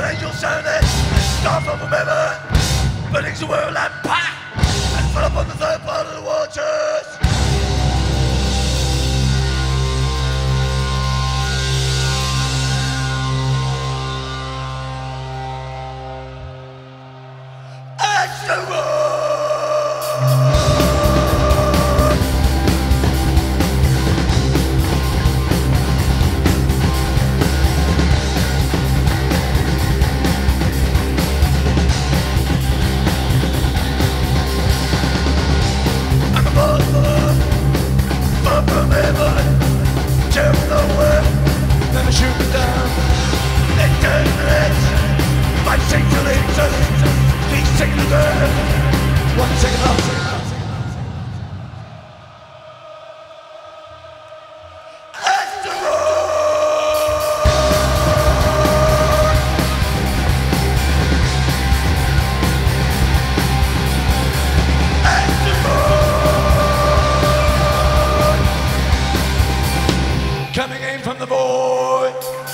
angel sounded, stars from heaven, burning the world and pack, and fell upon the third part of the waters. It's the road. From heaven, tear nowhere, never shoot me down. They turn the heads, 5 single inches, 3 single girls, 1 second off. That's the coming in from the void.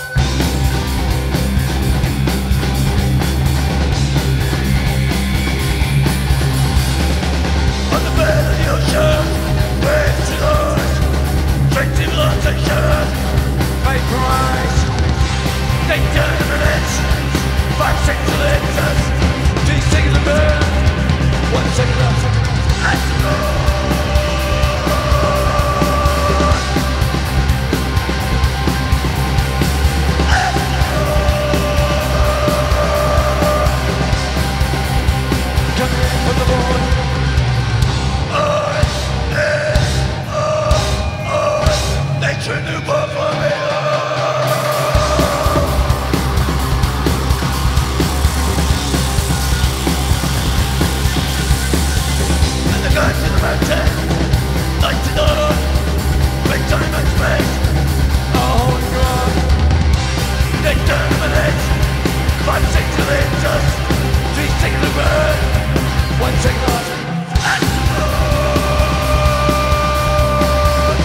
On the bed of the ocean, waves to us, straight civilization, vaporize. They turn the minutes, 5 single inches, 3 seconds of burn, 1 second left. That's the road. Nature new blood for me. And the guys in the mountain, light to dawn, big time and space, all holding on. They turn the minutes, 5 single inches, 3 seconds of burn, 1 second off. That's the road.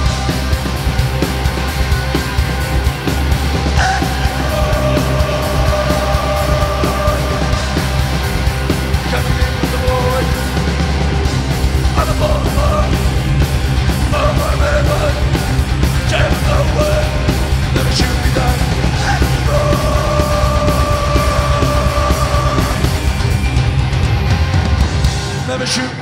That's the road. Coming in with the void. On the bottom of my river, tear nowhere, never shoot me down. That's the road. Never shoot me.